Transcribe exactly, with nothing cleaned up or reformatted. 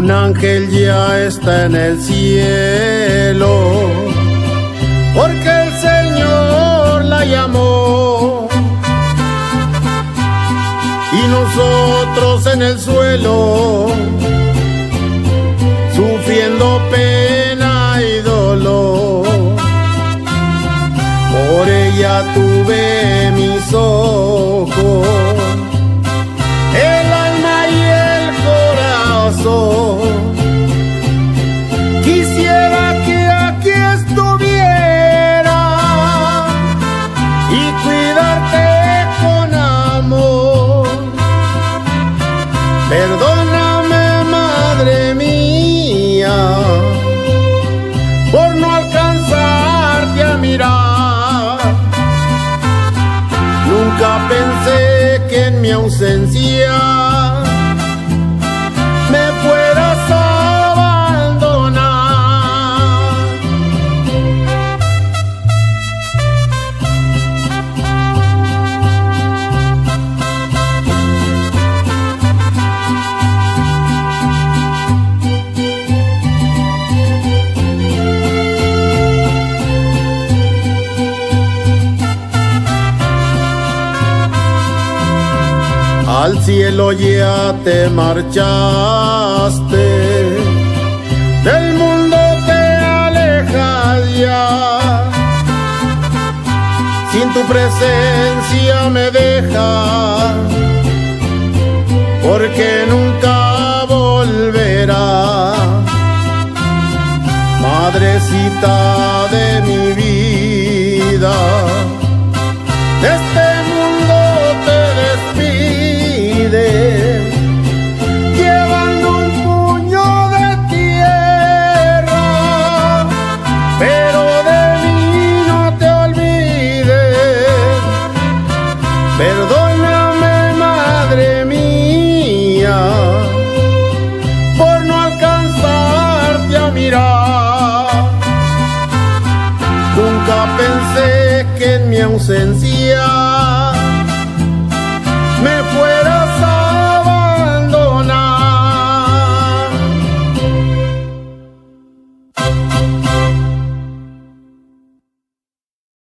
un ángel ya está en el cielo, porque el Señor la llamó. Y nosotros en el suelo, sufriendo pena y dolor, por ella tuve mis ojos, el alma y el corazón. Quisiera que aquí estuviera y cuidarte con amor. Perdóname, madre mía, por no alcanzarte a mirar. Nunca pensé que en mi ausencia me fueras a abandonar. Al cielo ya te marchaste, del mundo te alejas ya. Sin tu presencia me dejas, porque nunca volverás. Madrecita de mi vida, de este mundo te despides, llevando un puño de tierra, pero de mí no te olvides. Perdóname, madre mía, por no alcanzarte a mirar. Nunca pensé que en mi ausencia